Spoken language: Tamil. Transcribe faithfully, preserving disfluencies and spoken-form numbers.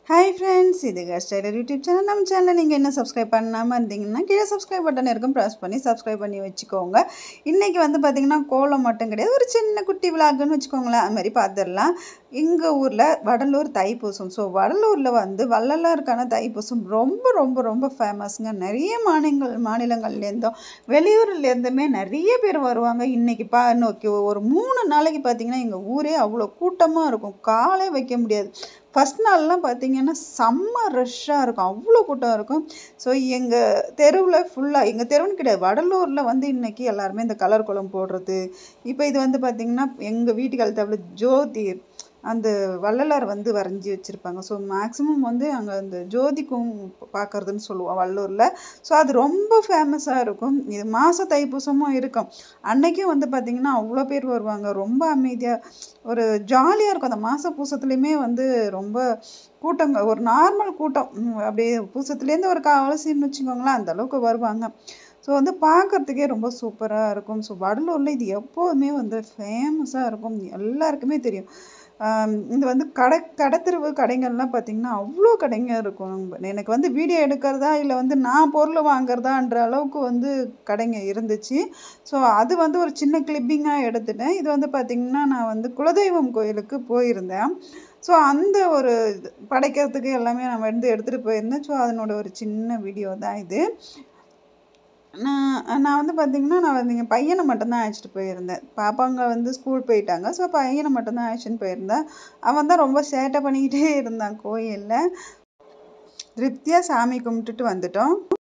ஹாய் ஃப்ரெண்ட்ஸ், இது கெஸ்ட் டைலர் யூடியூப் சேனல். நம்ம சேனலில் நீங்கள் என்ன சப்ஸ்கிரைப் பண்ணாமல் இருந்தீங்கன்னா கீழே சப்ஸ்கிரைப் பட்டன் இருக்கும், ப்ரெஸ் பண்ணி சப்ஸ்கிரைப் பண்ணி வச்சுக்கோங்க. இன்றைக்கி வந்து பார்த்திங்கன்னா கோலம் மட்டும் கிடையாது, ஒரு சின்ன குட்டி விளாகுன்னு வச்சுக்கோங்களேன். அது மாதிரி பார்த்துடலாம். எங்கள் ஊரில் வடலூர் தைப்பூசம். ஸோ வடலூரில் வந்து வள்ளலாருக்கான தைப்பூசம் ரொம்ப ரொம்ப ரொம்ப ஃபேமஸ்ங்க. நிறைய மாநிலங்கள் மாநிலங்கள்லேருந்தும் வெளியூர்லேருந்துமே நிறைய பேர் வருவாங்க. இன்றைக்கி பா நோக்கி ஒரு மூணு நாளைக்கு பார்த்திங்கன்னா எங்கள் ஊரே அவ்வளோ கூட்டமாக இருக்கும். காலே வைக்க முடியாது. ஃபஸ்ட் நாள்லாம் பார்த்திங்கன்னா செம்ம ரஷ்ஷாக இருக்கும், அவ்வளோ கூட்டம் இருக்கும். ஸோ எங்கள் தெருவில் ஃபுல்லாக, எங்கள் தெருவுன்னு கிடையாது, வடலூரில் வந்து இன்றைக்கி எல்லாருமே இந்த கலர் கோலம் போடுறது. இப்போ இது வந்து பார்த்திங்கன்னா எங்கள் வீட்டுக்கு தவிர ஜோதி அந்த வள்ளலார் வந்து வரைஞ்சி வச்சுருப்பாங்க. ஸோ மேக்ஸிமம் வந்து அங்கே அந்த ஜோதிக்கும் பார்க்குறதுன்னு சொல்லுவோம் வள்ளூரில். ஸோ அது ரொம்ப ஃபேமஸாக இருக்கும். இது மாத தைப்பூசமும் இருக்கும். அன்றைக்கும் வந்து பார்த்திங்கன்னா அவ்வளோ பேர் வருவாங்க. ரொம்ப அமைதியாக ஒரு ஜாலியாக இருக்கும். அந்த மாத பூசத்துலேயுமே வந்து ரொம்ப கூட்டங்க, ஒரு நார்மல் கூட்டம் அப்படியே பூசத்துலேருந்து ஒரு காவலசின்னு வச்சுக்கோங்களேன், அந்தளவுக்கு வருவாங்க. ஸோ வந்து பார்க்குறதுக்கே ரொம்ப சூப்பராக இருக்கும். ஸோ வடலூரில் இது எப்போதுமே வந்து ஃபேமஸாக இருக்கும், எல்லாருக்குமே தெரியும். இது வந்து கடை கடைத்தெருவு கடைங்கள்லாம் பார்த்திங்கன்னா அவ்வளோ கடைங்க இருக்கும். எனக்கு வந்து வீடியோ எடுக்கிறதா இல்லை வந்து நான் பொருள் வாங்குறதான்ற அளவுக்கு வந்து கடைங்க இருந்துச்சு. ஸோ அது வந்து ஒரு சின்ன கிளிப்பிங்காக எடுத்துட்டேன். இது வந்து பார்த்திங்கன்னா நான் வந்து குலதெய்வம் கோயிலுக்கு போயிருந்தேன். ஸோ அந்த ஒரு படைக்கிறதுக்கு எல்லாமே நான் வந்து எடுத்துகிட்டு போயிருந்தேன். ஸோ அதனோட ஒரு சின்ன வீடியோ தான் இது. நான் நான் வந்து பார்த்திங்கன்னா நான் வந்து எங்கள் பையனை மட்டும்தான் அழைச்சிட்டு போயிருந்தேன். பாப்பாங்க வந்து ஸ்கூல் போயிட்டாங்க. ஸோ பையனை மட்டும்தான் அழைச்சின்னு போயிருந்தேன். அவன் தான் ரொம்ப சேட்டை பண்ணிக்கிட்டே இருந்தான் கோயிலில். திருப்தியாக சாமி கும்பிட்டுட்டு வந்துட்டோம்.